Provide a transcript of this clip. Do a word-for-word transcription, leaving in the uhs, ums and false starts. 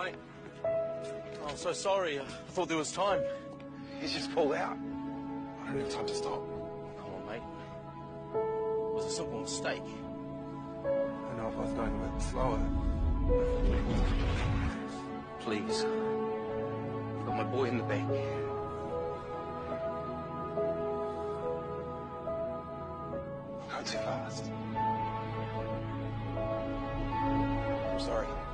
mate. Oh, I'm so sorry. I thought there was time. He's just pulled out. I don't have time to stop. Come on, mate. It was a simple mistake. I know if I was going a bit slower. Please. I've got my boy in the back. Not too fast. I'm sorry.